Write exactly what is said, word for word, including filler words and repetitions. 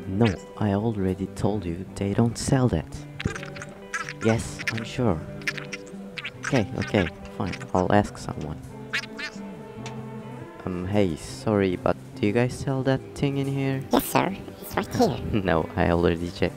No, I already told you they don't sell that. Yes, I'm sure. Okay, okay, fine, I'll ask someone. Um, hey, sorry, but do you guys sell that thing in here? Yes, sir. It's right here. No, I already checked.